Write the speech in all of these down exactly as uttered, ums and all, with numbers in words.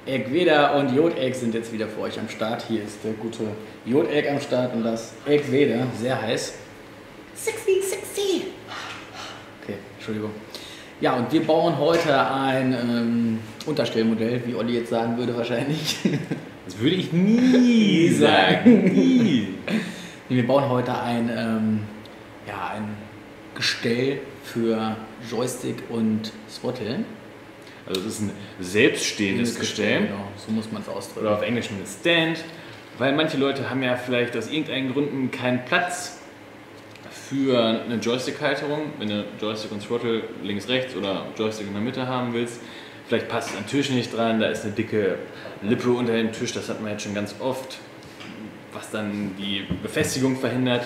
Eggweder und Jod-Egg sind jetzt wieder für euch am Start. Hier ist der gute Jod-Egg am Start und das Eggweder, sehr heiß. Sexy, sexy. Okay, Entschuldigung. Ja, und wir bauen heute ein ähm, Unterstellmodell, wie Olli jetzt sagen würde wahrscheinlich. Das würde ich nie sagen. Nie. Wir bauen heute ein, ähm, ja, ein Gestell für Joystick und Throttle. Also das ist ein selbststehendes Gestell. Genau, so muss man es ausdrücken. Oder auf Englisch ein Stand. Weil manche Leute haben ja vielleicht aus irgendeinen Gründen keinen Platz für eine Joystick-Halterung. Wenn du Joystick und Throttle links, rechts oder Joystick in der Mitte haben willst. Vielleicht passt es am Tisch nicht dran, da ist eine dicke Lippe unter dem Tisch, das hat man jetzt schon ganz oft, was dann die Befestigung verhindert.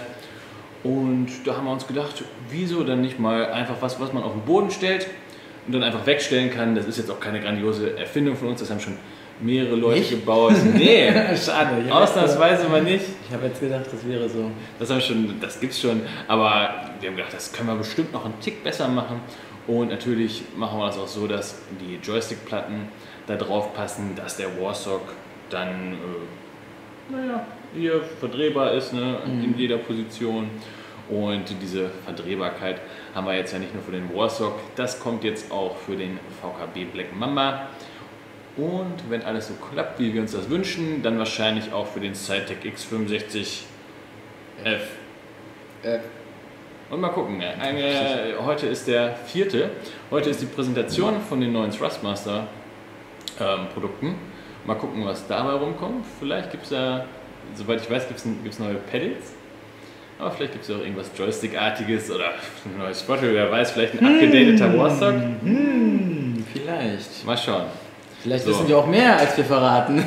Und da haben wir uns gedacht, wieso dann nicht mal einfach was, was man auf den Boden stellt und dann einfach wegstellen kann. Das ist jetzt auch keine grandiose Erfindung von uns, das haben schon mehrere Leute nicht? gebaut. Nee, schade. Ausnahmsweise mal nicht. Ich habe jetzt gedacht, das wäre so. Das haben wir schon, das gibt's schon, aber wir haben gedacht, das können wir bestimmt noch einen Tick besser machen. Und natürlich machen wir das auch so, dass die Joystick-Platten da drauf passen, dass der Warsock dann, äh, naja, hier verdrehbar ist, ne, mhm. in jeder Position. Und diese Verdrehbarkeit haben wir jetzt ja nicht nur für den Warsock, das kommt jetzt auch für den V K B Black Mamba. Und wenn alles so klappt, wie wir uns das wünschen, dann wahrscheinlich auch für den Cytec X fünfundsechzig F. F. Und mal gucken, eine, heute ist der vierte. Heute ist die Präsentation von den neuen Thrustmaster ähm, Produkten. Mal gucken, was dabei rumkommt. Vielleicht gibt es ja, soweit ich weiß, gibt es neue Pedals. Aber vielleicht gibt es ja auch irgendwas Joystick-artiges oder ein neues Throttle, wer weiß, vielleicht ein abgedateter hm, Warsock. Hm, vielleicht. Mal schauen. Vielleicht so. Wissen wir auch mehr, als wir verraten.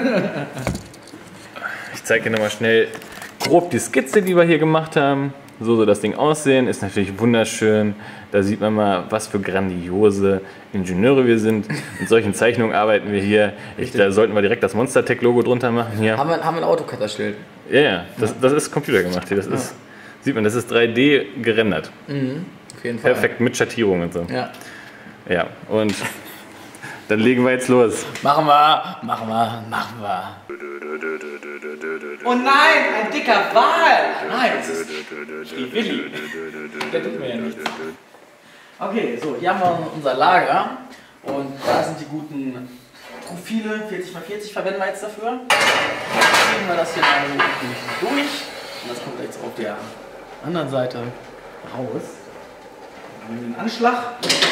Ich zeige dir nochmal schnell grob die Skizze, die wir hier gemacht haben. So soll das Ding aussehen, ist natürlich wunderschön. Da sieht man mal, was für grandiose Ingenieure wir sind. Mit solchen Zeichnungen arbeiten wir hier. Ich, da sollten wir direkt das Monstertech-Logo drunter machen hier. Haben wir, haben wir ein AutoCAD erstellt? Ja, ja, das, das ist Computer gemacht hier. Das ja. ist, sieht man, das ist drei D gerendert. Mhm, auf jeden Fall. Perfekt mit Schattierung und so. Ja. Ja, und dann legen wir jetzt los. Machen wir, machen wir, machen wir. Oh nein, ein dicker Wal! Nein, das ist die Willi. Der tut mir ja nichts. Okay, so, hier haben wir unser Lager. Und da sind die guten Profile. vierzig mal vierzig verwenden wir jetzt dafür. Dann ziehen wir das hier mal durch. Und das kommt jetzt auf der anderen Seite raus. Dann nehmen wir den Anschlag.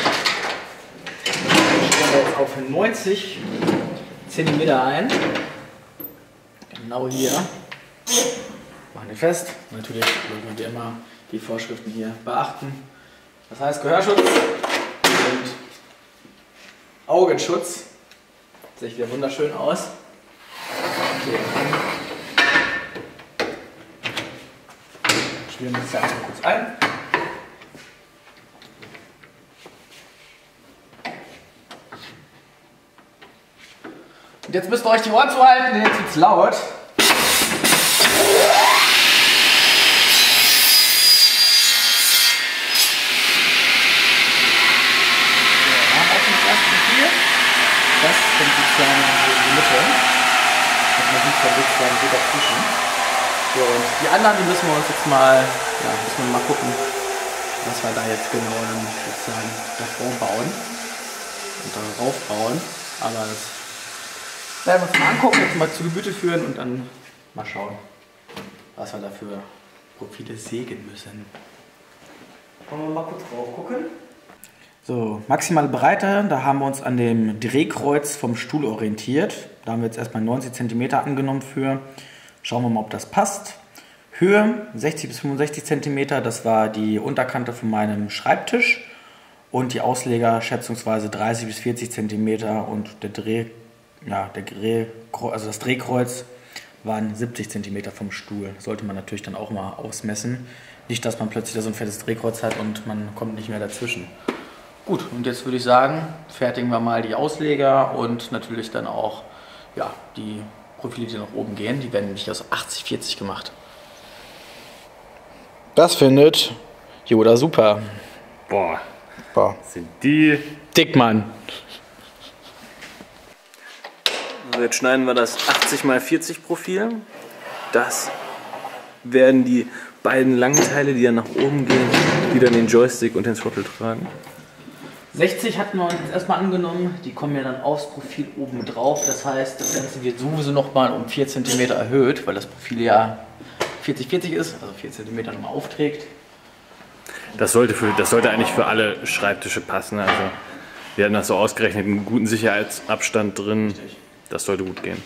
Stellen wir jetzt auf neunzig Zentimeter ein. Genau hier. Machen wir fest. Natürlich sollten wir immer die Vorschriften hier beachten. Das heißt Gehörschutz und Augenschutz. Sieht wieder wunderschön aus. Okay. Spielen wir das Ganze kurz ein. Und jetzt müsst ihr euch die Ohren zuhalten, denn jetzt wird es laut. Das kommt sozusagen in die Mitte. Und man sieht dann sozusagen so dazwischen. So, und die anderen, die müssen wir uns jetzt mal, ja, müssen wir mal gucken, was wir da jetzt genau dann sozusagen davor bauen und darauf bauen. Aber das werden wir uns mal angucken, jetzt mal zu Gemüte führen und dann mal schauen, was wir da für Profile sägen müssen. Wollen wir mal kurz drauf gucken? So, maximale Breite, da haben wir uns an dem Drehkreuz vom Stuhl orientiert. Da haben wir jetzt erstmal neunzig Zentimeter angenommen für. Schauen wir mal, ob das passt. Höhe sechzig bis fünfundsechzig Zentimeter, das war die Unterkante von meinem Schreibtisch. Und die Ausleger schätzungsweise dreißig bis vierzig Zentimeter und der Dreh, ja, der Dreh, also das Drehkreuz waren siebzig Zentimeter vom Stuhl. Das sollte man natürlich dann auch mal ausmessen. Nicht, dass man plötzlich da so ein fettes Drehkreuz hat und man kommt nicht mehr dazwischen. Gut, und jetzt würde ich sagen, fertigen wir mal die Ausleger und natürlich dann auch ja, die Profile, die nach oben gehen. Die werden nämlich aus achtzig vierzig gemacht. Das findet Yoda super. Boah, Boah. Sind die dick, Mann. Jetzt schneiden wir das achtzig mal vierzig Profil. Das werden die beiden langen Teile, die dann nach oben gehen, die dann den Joystick und den Throttle tragen. sechzig hatten wir uns jetzt erstmal angenommen, die kommen ja dann aufs Profil oben drauf. Das heißt, das Ganze wird sowieso nochmal um vier Zentimeter erhöht, weil das Profil ja vierzig vierzig ist, also vier Zentimeter nochmal aufträgt. Das sollte, für, das sollte eigentlich für alle Schreibtische passen. Also wir hatten das so ausgerechnet, einen guten Sicherheitsabstand drin. Richtig. Das sollte gut gehen.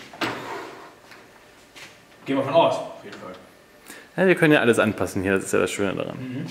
Gehen wir von aus, auf jeden Fall. Ja, wir können ja alles anpassen hier, das ist ja das Schöne daran. Mhm.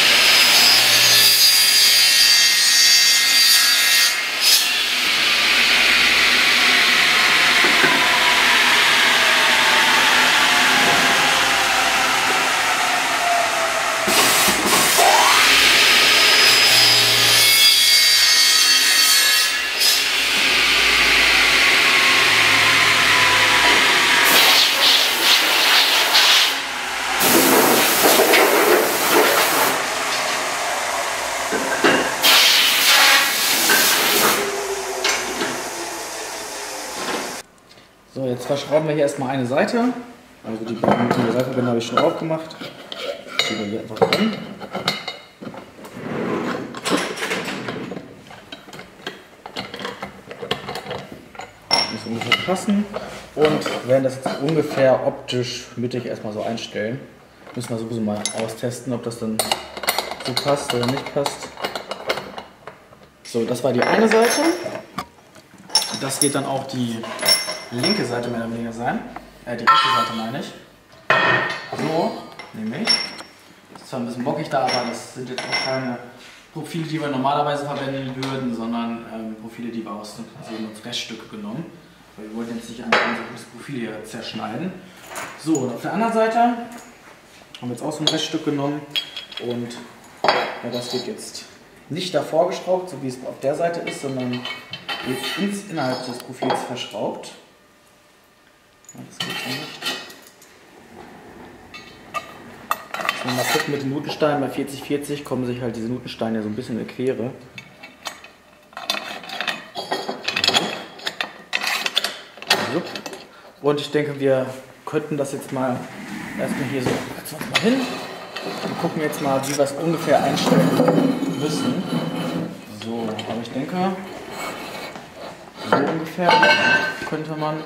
So, jetzt verschrauben wir hier erstmal eine Seite. Also die Seitenwände habe ich schon aufgemacht. Schieben wir hier einfach dran. Muss ungefähr passen. Und werden das jetzt ungefähr optisch mittig erstmal so einstellen. Müssen wir sowieso mal austesten, ob das dann so passt oder nicht passt. So, das war die eine Seite. Das wird dann auch die linke Seite mehr oder weniger sein. Äh, die rechte Seite meine ich. So, nämlich. Das ist zwar ein bisschen bockig da, aber das sind jetzt auch keine Profile, die wir normalerweise verwenden würden, sondern ähm, Profile, die wir aus also uns Reststücke genommen. Weil wir wollten jetzt nicht einfach unser gutes Profil hier zerschneiden. So, und auf der anderen Seite haben wir jetzt auch so ein Reststück genommen und ja, das wird jetzt nicht davor geschraubt, so wie es auf der Seite ist, sondern wird ins, innerhalb des Profils verschraubt. Das geht schon nicht. Wenn wir mal gucken mit den Nutensteinen, bei vierzig vierzig kommen sich halt diese Nutensteine so ein bisschen in die Quere. Und ich denke, wir könnten das jetzt mal erstmal hier so setzen wir uns mal hin und gucken jetzt mal, wie wir es ungefähr einstellen müssen. So, aber ich denke, so ungefähr könnte man.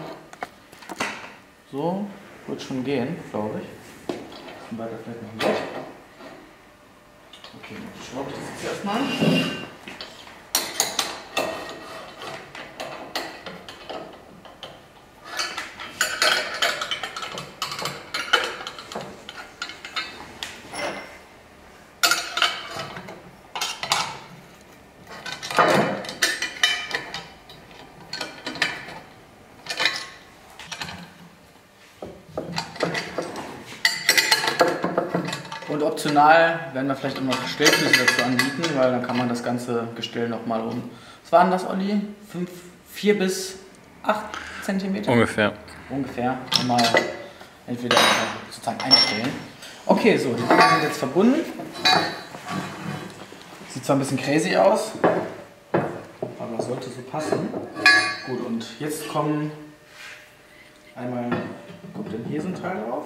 So, wird schon gehen, glaube ich. Und weiter vielleicht noch nicht. Okay, dann schraube ich das jetzt erstmal. Und optional werden wir vielleicht auch noch Stellfüße dazu anbieten, weil dann kann man das ganze Gestell nochmal um. Was waren das, Olli? vier bis acht Zentimeter? Ungefähr. Ungefähr. Mal entweder sozusagen einstellen. Okay, so, die Dinger sind jetzt verbunden. Sieht zwar ein bisschen crazy aus, aber sollte so passen. Gut, und jetzt kommen einmal, kommt dann hier so ein Teil drauf.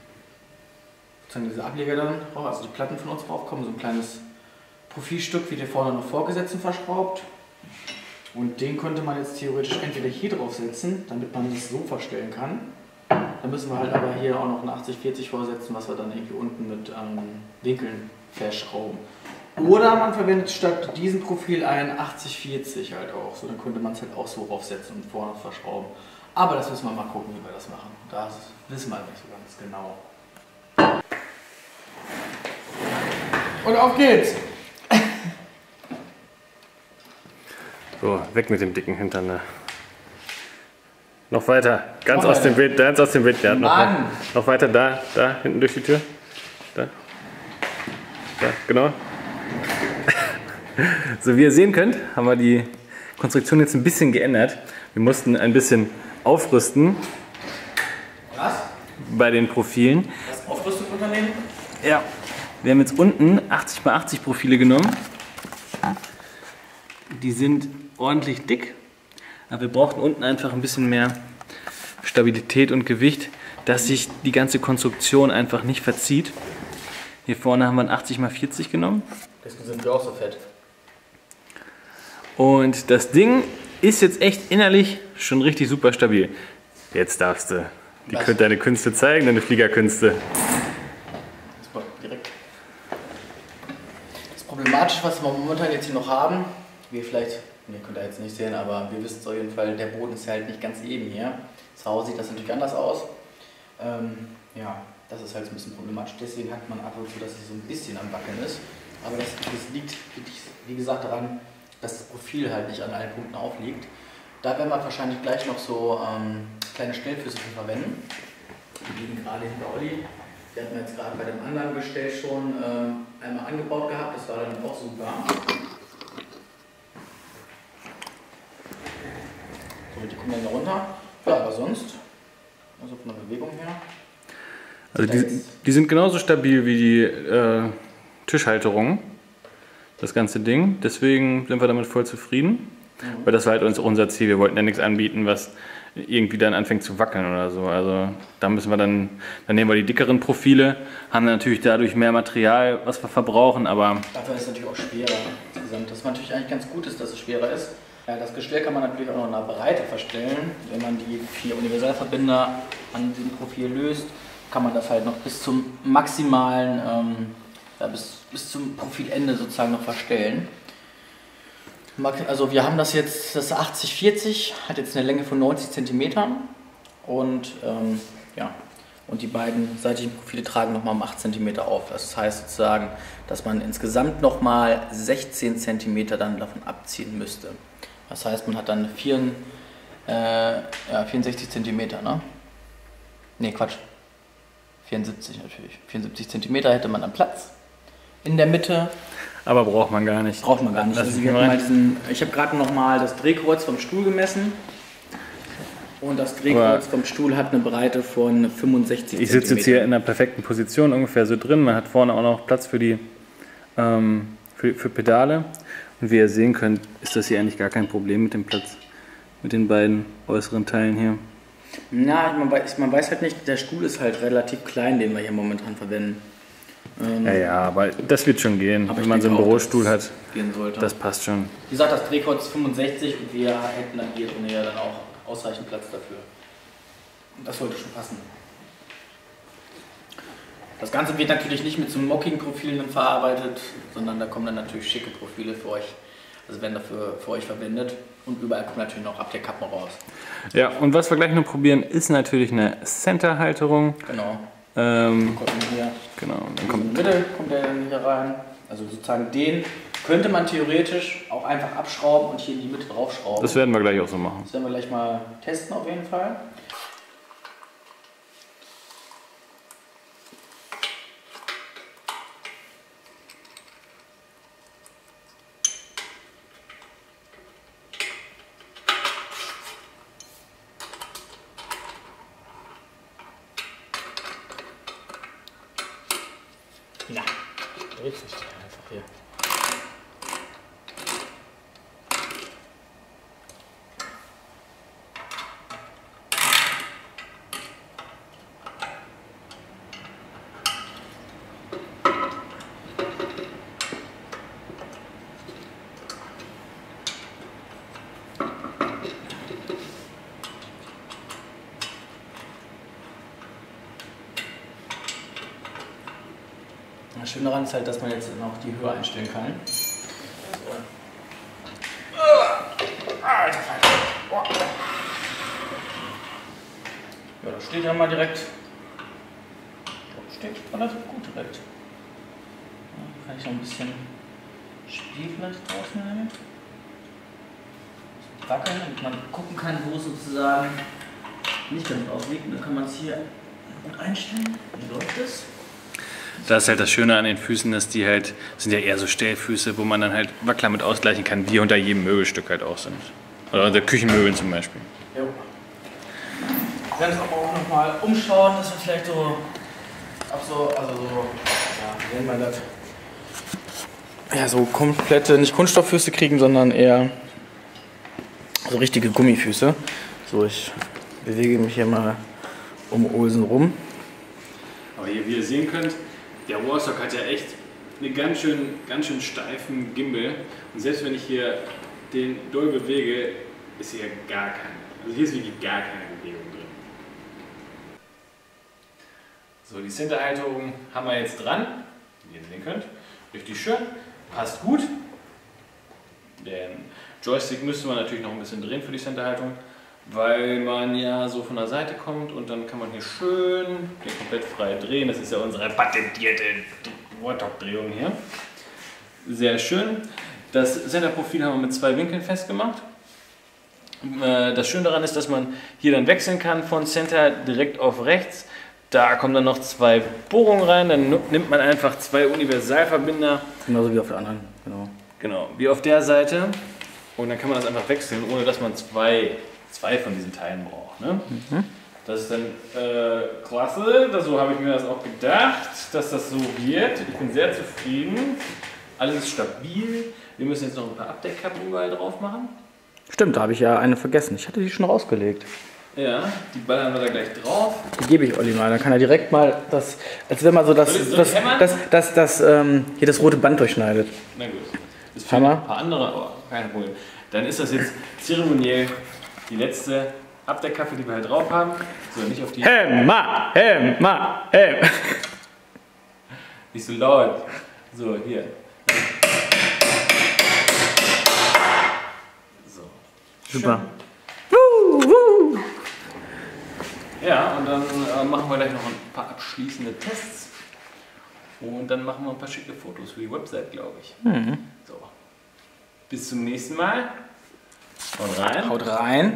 Diese Ableger dann drauf, also die Platten von uns drauf kommen, so ein kleines Profilstück wird hier vorne noch vorgesetzt und verschraubt. Und den könnte man jetzt theoretisch entweder hier drauf setzen, damit man das so verstellen kann. Dann müssen wir halt aber hier auch noch ein achtzig vierzig vorsetzen, was wir dann irgendwie unten mit ähm, Winkeln verschrauben. Oder man verwendet statt diesem Profil ein achtzig vierzig halt auch, so dann könnte man es halt auch so draufsetzen und vorne verschrauben. Aber das müssen wir mal gucken, wie wir das machen. Das wissen wir nicht so ganz genau. Und auf geht's! So, weg mit dem dicken Hintern. Ne? Noch weiter, ganz noch aus weiter. dem Bild, ganz aus dem Bild. Ja, noch, Mann. noch weiter, da, da, hinten durch die Tür. Da, da, genau. So, wie ihr sehen könnt, haben wir die Konstruktion jetzt ein bisschen geändert. Wir mussten ein bisschen aufrüsten. Was? Bei den Profilen. Das Aufrüstungsunternehmen? Ja. Wir haben jetzt unten achtzig mal achtzig Profile genommen. Die sind ordentlich dick, aber wir brauchten unten einfach ein bisschen mehr Stabilität und Gewicht, dass sich die ganze Konstruktion einfach nicht verzieht. Hier vorne haben wir ein achtzig mal vierzig genommen. Deswegen sind wir auch so fett. Und das Ding ist jetzt echt innerlich schon richtig super stabil. Jetzt darfst du die, deine Künste zeigen, deine Fliegerkünste. Das direkt. Das Problematische, was wir momentan jetzt hier noch haben, wir vielleicht, ihr könnt ihr jetzt nicht sehen, aber wir wissen es auf jeden Fall, der Boden ist halt nicht ganz eben hier. Zu Hause sieht das natürlich anders aus. Ähm, ja, das ist halt ein bisschen problematisch. Deswegen hat man ab und zu, dass es so ein bisschen am Wackeln ist. Aber das, das liegt, wie gesagt, daran, dass das Profil halt nicht an allen Punkten aufliegt. Da werden wir wahrscheinlich gleich noch so ähm, kleine Stellfüße für verwenden. Die liegen gerade hinter Olli. Die hatten wir jetzt gerade bei dem anderen Gestell schon ähm, einmal angebaut gehabt. Das war dann auch super. So, die kommen dann runter. Ja, aber sonst, also von der Bewegung her. Also die, die sind genauso stabil wie die äh, Tischhalterungen, das ganze Ding. Deswegen sind wir damit voll zufrieden. Mhm. Weil das war halt uns unser Ziel. Wir wollten ja nichts anbieten, was irgendwie dann anfängt zu wackeln oder so. Also da müssen wir dann, dann nehmen wir die dickeren Profile, haben natürlich dadurch mehr Material, was wir verbrauchen, aber... Dafür ist es natürlich auch schwerer insgesamt. Das natürlich eigentlich ganz gut ist, dass es schwerer ist. Ja, das Gestell kann man natürlich auch noch in der Breite verstellen. Wenn man die vier Universalverbinder an dem Profil löst, kann man das halt noch bis zum maximalen, ähm, ja, bis, bis zum Profilende sozusagen noch verstellen. Also wir haben das jetzt, das achtzig vierzig, hat jetzt eine Länge von neunzig Zentimetern und, ähm, ja, und die beiden seitigen Profile tragen nochmal um acht Zentimeter auf. Das heißt sozusagen, dass man insgesamt nochmal sechzehn Zentimeter dann davon abziehen müsste. Das heißt, man hat dann vier, äh, ja, vierundsechzig Zentimeter, ne? Ne, Quatsch. vierundsiebzig natürlich. vierundsiebzig Zentimeter hätte man dann Platz in der Mitte. Aber braucht man gar nicht. Braucht man gar nicht. Also wir mal diesen, ich habe gerade noch mal das Drehkreuz vom Stuhl gemessen. Und das Drehkreuz vom Stuhl hat eine Breite von fünfundsechzig Zentimeter. Ich sitze jetzt hier in einer perfekten Position, ungefähr so drin. Man hat vorne auch noch Platz für die ähm, für, für Pedale. Und wie ihr sehen könnt, ist das hier eigentlich gar kein Problem mit dem Platz, mit den beiden äußeren Teilen hier. Na, man weiß, man weiß halt nicht, der Stuhl ist halt relativ klein, den wir hier momentan verwenden. Ähm, ja, ja, aber das wird schon gehen, wenn man so einen Bürostuhl hat. Gehen sollte. Das passt schon. Wie gesagt, das Drehkreuz ist fünfundsechzig und wir hätten dann hier drin ja dann auch ausreichend Platz dafür. Und das sollte schon passen. Das Ganze wird natürlich nicht mit so Mocking-Profilen verarbeitet, sondern da kommen dann natürlich schicke Profile für euch. Also werden dafür für euch verwendet und überall kommen natürlich noch Abdeckkappen raus. Ja, und was wir gleich noch probieren, ist natürlich eine Center-Halterung. Genau. Ähm, hier. Genau. Dann kommt in die Mitte, kommt der dann hier rein. Also sozusagen den könnte man theoretisch auch einfach abschrauben und hier in die Mitte draufschrauben. Das werden wir gleich auch so machen. Das werden wir gleich mal testen auf jeden Fall. Ja, dreht sich einfach hier. Das Schöne daran ist halt, dass man jetzt noch die Höhe einstellen kann. Ja, das steht ja mal direkt. Das steht relativ gut direkt. Ja, kann ich noch ein bisschen Spiel vielleicht rausnehmen. Wackeln, damit man gucken kann, wo es sozusagen nicht ganz ausliegt. Und dann kann man es hier gut einstellen. Wie läuft das? Das ist halt das Schöne an den Füßen, dass die halt, sind ja eher so Stellfüße, wo man dann halt Wackler mit ausgleichen kann, wie unter jedem Möbelstück halt auch sind. Oder unter Küchenmöbeln zum Beispiel. Jo. Wir werden uns aber auch nochmal umschauen, dass wir vielleicht so, ab so, also so, ja, wie nennt man das? Ja, so komplette, nicht Kunststofffüße kriegen, sondern eher so richtige Gummifüße. So, ich bewege mich hier mal um Olsen rum. Aber hier, wie ihr sehen könnt, der Warstock hat ja echt einen ganz schön, ganz schön steifen Gimbal. Und selbst wenn ich hier den doll bewege, ist hier gar keine. Also hier ist wirklich gar keine Bewegung drin. So, die Centerhalterung haben wir jetzt dran, wie ihr sehen könnt. Richtig schön, passt gut. Den Joystick müsste man natürlich noch ein bisschen drehen für die Centerhaltung, weil man ja so von der Seite kommt und dann kann man hier schön den komplett frei drehen. Das ist ja unsere patentierte Warthog-Drehung hier. Sehr schön. Das Centerprofil haben wir mit zwei Winkeln festgemacht. Das Schöne daran ist, dass man hier dann wechseln kann von Center direkt auf rechts. Da kommen dann noch zwei Bohrungen rein, dann nimmt man einfach zwei Universalverbinder. Genauso wie auf der anderen, genau. Genau, wie auf der Seite. Und dann kann man das einfach wechseln, ohne dass man zwei, zwei von diesen Teilen braucht. Ne? Mhm. Das ist dann äh, klasse, das, so habe ich mir das auch gedacht, dass das so wird. Ich bin sehr zufrieden. Alles ist stabil. Wir müssen jetzt noch ein paar Abdeckkappen überall drauf machen. Stimmt, da habe ich ja eine vergessen. Ich hatte die schon rausgelegt. Ja, die ballern wir da gleich drauf. Die gebe ich Olli mal, dann kann er direkt mal das, als wenn man so das, das, das, das, das, ähm, hier das rote Band durchschneidet. Na gut. Das Hammer. Ein paar andere, aber kein Problem. Dann ist das jetzt zeremoniell die letzte Abdeckkappe, die wir halt drauf haben. So, nicht auf die... Helm, ma, Helm, ma, Helm. Nicht so laut. So, hier. So. Super. Woo, woo. Ja, und dann äh, machen wir gleich noch ein paar abschließende Tests. Und dann machen wir ein paar schicke Fotos für die Website, glaube ich. Mhm. So. Bis zum nächsten Mal. Haut rein. Haut rein.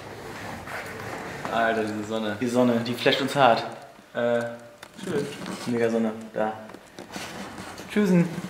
Alter, diese Sonne. Die Sonne, die flasht uns hart. Äh, schön. Mega Sonne, da. Tschüssen.